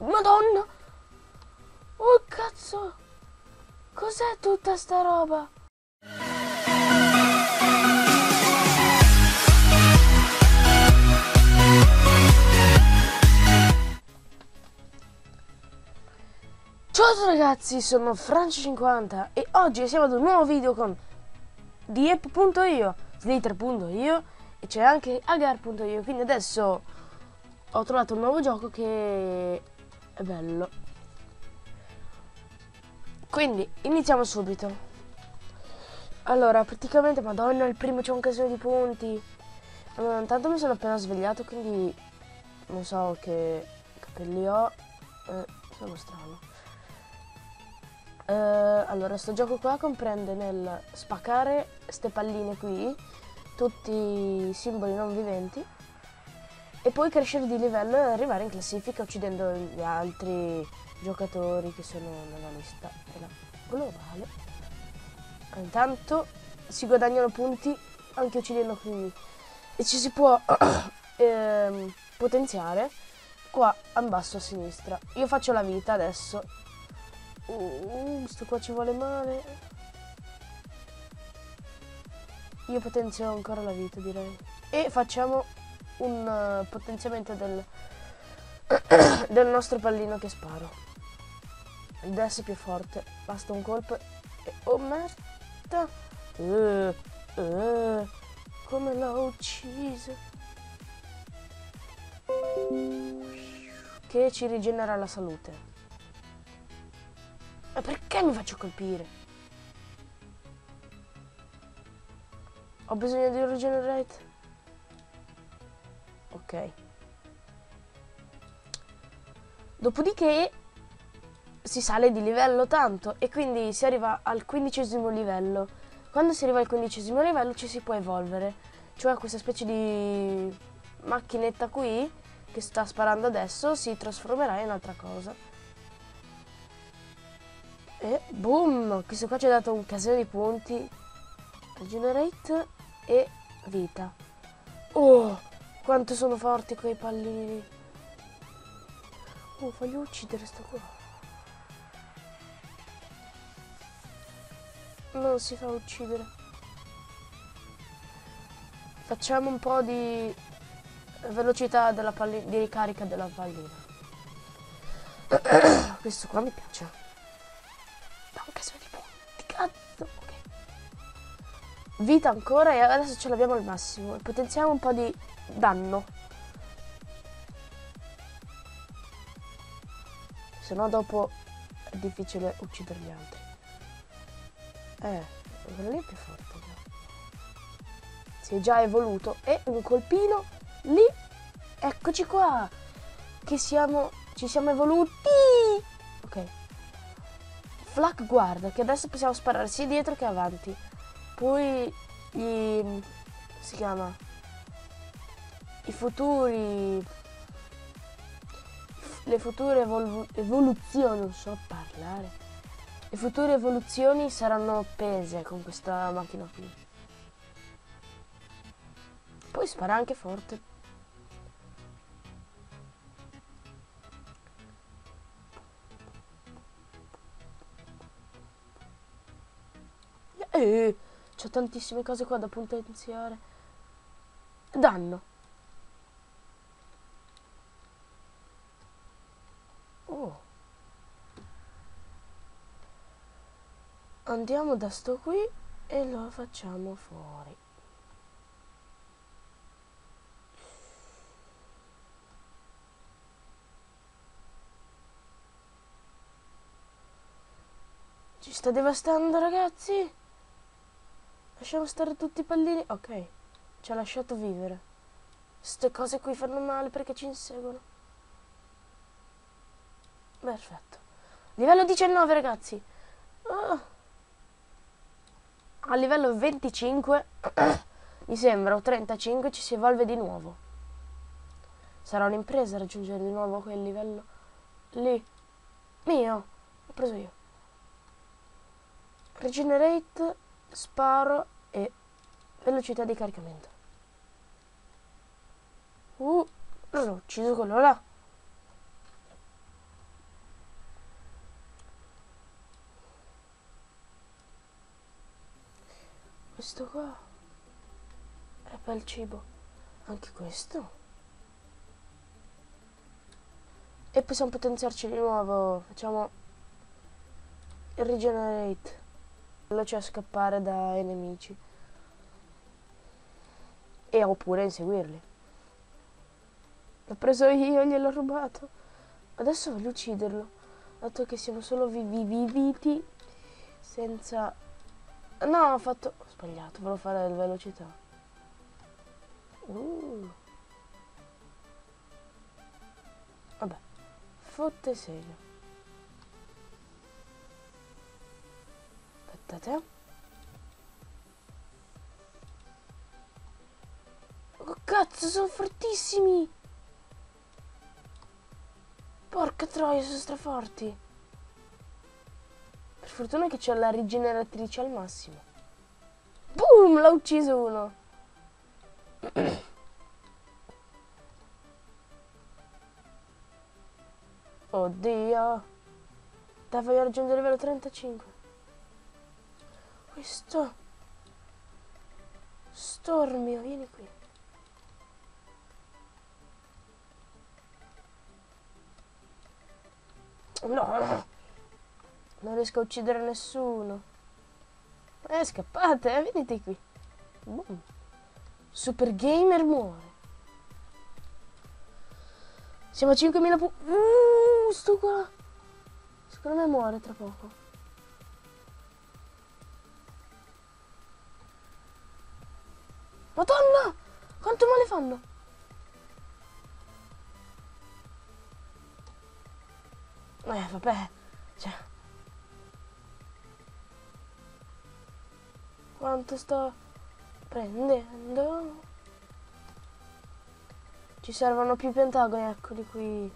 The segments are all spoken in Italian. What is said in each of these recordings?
Madonna! Oh cazzo! Cos'è tutta sta roba? Ciao ragazzi, sono Franci50 e oggi siamo ad un nuovo video con Diep.io, Slither.io e c'è anche Agar.io. Quindi adesso ho trovato un nuovo gioco che è bello. Quindi iniziamo subito. Allora, praticamente, madonna, il primo c'è un casino di punti. Allora, intanto mi sono appena svegliato, quindi non so che capelli ho. Sono strano. Allora, sto gioco qua comprende nel spaccare ste palline qui, tutti i simboli non viventi, e poi crescere di livello e arrivare in classifica uccidendo gli altri giocatori che sono nella lista globale. Intanto si guadagnano punti anche uccidendo qui e ci si può potenziare qua in basso a sinistra. Io faccio la vita adesso. Sto qua ci vuole male. Io potenzio ancora la vita, direi. E facciamo un potenziamento del nostro pallino che sparo. Adesso è più forte. Basta un colpo e... oh merda! Come l'ho ucciso? Che ci rigenera la salute. Ma perché mi faccio colpire? Ho bisogno di un regenerate. Ok. Dopodiché si sale di livello tanto e quindi si arriva al 15° livello. Quando si arriva al 15° livello ci si può evolvere. Cioè questa specie di macchinetta qui che sta sparando adesso si trasformerà in altra cosa. E boom! Questo qua ci ha dato un casino di punti. Regenerate e vita. Oh! Quanto sono forti quei pallini. Oh, voglio uccidere sto qua. Non si fa uccidere. Facciamo un po' di velocità della di ricarica della pallina. Questo qua mi piace. Di punti, cazzo. Ok. Vita ancora e adesso ce l'abbiamo al massimo. Potenziamo un po' di danno. Se no dopo è difficile uccidere gli altri. Quello lì è più forte. Si è già evoluto. E un colpino lì. Eccoci qua. Che ci siamo evoluti. Ok. Flak guarda che adesso possiamo sparare sia dietro che avanti. Poi si chiama le future evoluzioni, non so parlare. Le future evoluzioni saranno appese con questa macchina qui. Poi spara anche forte. C'ho tantissime cose qua da potenziare. Danno. Oh. Andiamo da sto qui e lo facciamo fuori. Ci sta devastando, ragazzi. Lasciamo stare tutti i pallini. Ok, ci ha lasciato vivere. Queste cose qui fanno male perché ci inseguono. Perfetto. Livello 19, ragazzi. A livello 25 mi sembra, o 35 ci si evolve di nuovo. Sarà un'impresa raggiungere di nuovo quel livello lì. Mio, l'ho preso io. Regenerate, sparo e velocità di caricamento. L'ho ucciso quello là. questo qua è per il cibo. Anche questo. E possiamo potenziarci di nuovo. Facciamo il regenerate. Veloce a scappare dai nemici. E oppure inseguirli. L'ho preso io, gliel'ho rubato. Adesso voglio ucciderlo. Dato che siamo solo viviti. Senza... No, ho sbagliato, volevo fare la velocità. Vabbè, fotte segno. Aspettate. Oh cazzo, sono fortissimi! Porca troia, sono straforti. Per fortuna che c'ho la rigeneratrice al massimo. Boom! L'ha ucciso uno. Oddio. Dai, voglio raggiungere il livello 35. Questo. Stormio, vieni qui. No. Non riesco a uccidere nessuno. Scappate, venite qui. Boom. Super Gamer muore. Siamo a 5.000 sto qua. Secondo me muore tra poco. Madonna! Quanto male fanno? Vabbè. Cioè. Quanto sto prendendo? Ci servono più pentagoni, eccoli qui.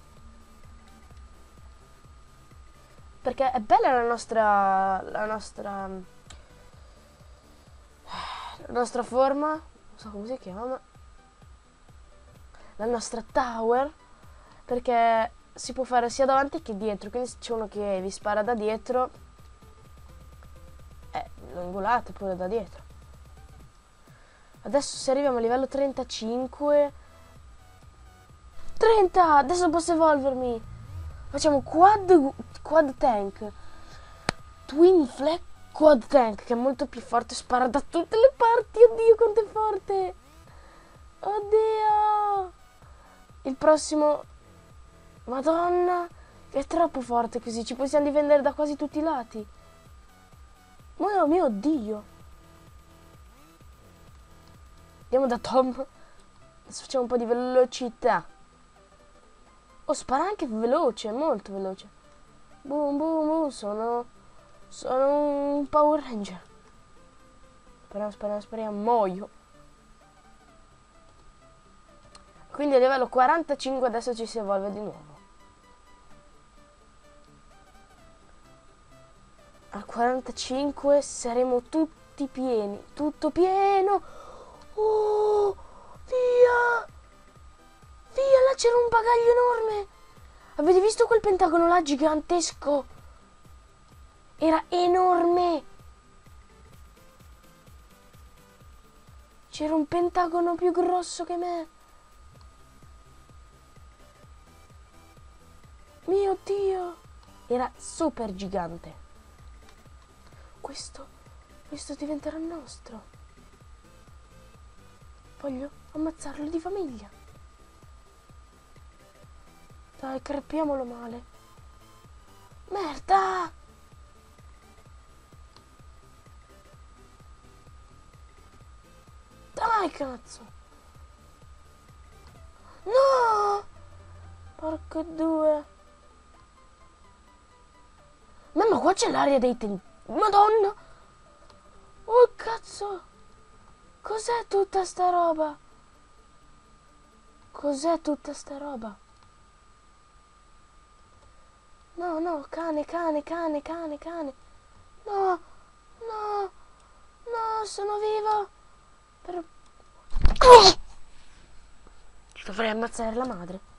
Perché è bella la nostra forma, non so come si chiama, la nostra tower, perché si può fare sia davanti che dietro, quindi se c'è uno che vi spara da dietro, lo ingolate pure da dietro. Adesso se arriviamo a livello 35... 30! Adesso posso evolvermi! Facciamo quad tank. Twin flag quad tank, che è molto più forte, spara da tutte le parti. Oddio, quanto è forte! Oddio! Il prossimo... Madonna! È troppo forte così, ci possiamo difendere da quasi tutti i lati. Oh mio Dio! Andiamo da Tom. Adesso facciamo un po' di velocità. Oh, spara anche veloce, molto veloce. Boom, boom, boom, sono un Power Ranger. Speriamo, muoio. Quindi a livello 45 adesso ci si evolve di nuovo. Al 45 saremo tutti pieni, tutto pieno. Oh, via! Via, là c'era un bagaglio enorme. Avete visto quel pentagono là gigantesco? Era enorme. C'era un pentagono più grosso che me. Mio Dio. Era super gigante. Questo diventerà nostro. Voglio ammazzarlo di famiglia. Dai, crepiamolo male. Merda! Dai, cazzo! No! Porco due! Ma qua c'è l'aria dei Madonna! Oh, cazzo! Cos'è tutta sta roba? Cos'è tutta sta roba? No, no, cane. No, no, no, sono vivo. Dovrei ammazzare la madre.